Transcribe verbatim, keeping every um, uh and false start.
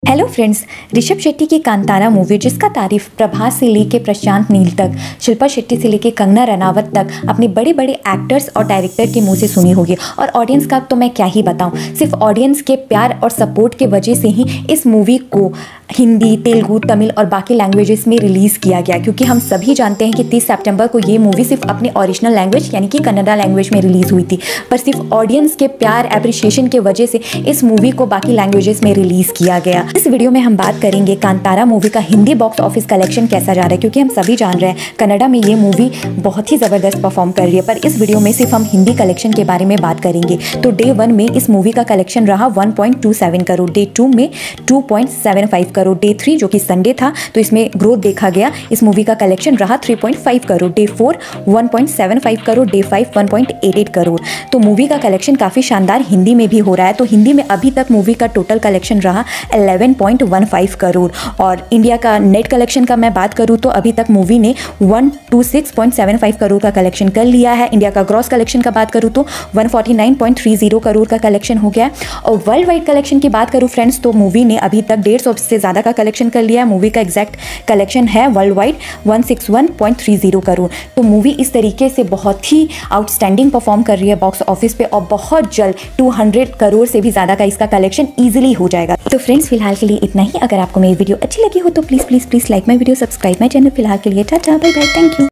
Hello friends, Rishabh Shetty की Kantara movie, जिसका तारीफ प्रभास से लेके प्रशांत नील तक, शिल्पा शेट्टी से लेके कंगना रनावत तक अपने बड़े बड़े एक्टर्स और डायरेक्टर के मुंह से सुनी होगी। और ऑडियंस का तो मैं क्या ही बताऊं, सिर्फ ऑडियंस के प्यार और सपोर्ट के वजह से ही इस मूवी को हिंदी, तेलुगु, तमिल और बाकी लैंग्वेजेस में रिलीज़ किया गया। क्योंकि हम सभी जानते हैं कि तीस सितंबर को ये मूवी सिर्फ अपने ओरिजिनल लैंग्वेज यानी कि कन्नड़ा लैंग्वेज में रिलीज़ हुई थी, पर सिर्फ ऑडियंस के प्यार एप्रिसिएशन के वजह से इस मूवी को बाकी लैंग्वेजेस में रिलीज़ किया गया। इस वीडियो में हम बात करेंगे कांतारा मूवी का हिंदी बॉक्स ऑफिस कलेक्शन कैसा जा रहा है, क्योंकि हम सभी जान रहे हैं कन्नड़ा में ये मूवी बहुत ही ज़बरदस्त परफॉर्म कर रही है। पर इस वीडियो में सिर्फ हम हिंदी कलेक्शन के बारे में बात करेंगे। तो डे वन में इस मूवी का कलेक्शन रहा one point two seven crore, day two में two point seven five crore, day three जो कि संडे था तो इसमें ग्रोथ देखा गया। इस मूवी का कलेक्शन रहा three point five crore, day four one point seven five crore, day five one point eight eight crore. तो मूवी का कलेक्शन काफ़ी शानदार हिंदी में भी हो रहा है। तो हिंदी में अभी तक मूवी का टोटल कलेक्शन रहा eleven point one five crore. और इंडिया का नेट कलेक्शन का मैं बात करूँ तो अभी तक मूवी ने one two six point seven five crore का कलेक्शन कर लिया है। इंडिया का ग्रॉस कलेक्शन का बात करूँ तो one forty nine point three zero crore का कलेक्शन हो गया। और वर्ल्ड वाइड कलेक्शन की बात करूँ फ्रेंड्स, तो मूवी ने अभी तक डेढ़ सौ से ज़्यादा का कलेक्शन कर लिया है। मूवी का एग्जैक्ट कलेक्शन है worldwide one six one point three zero crore. तो मूवी इस तरीके से बहुत ही आउटस्टैंडिंग परफॉर्म कर रही है बॉक्स ऑफिस पे, और बहुत जल्द टू हंड्रेड करोड़ से भी ज़्यादा का इसका कलेक्शन ईजिली हो जाएगा। तो फ्रेंड्स, फिलहाल के लिए इतना ही। अगर आपको मेरी वीडियो अच्छी लगी हो तो please please please like my video, subscribe my channel. फिलहाल के लिए tata, bye bye, thank you.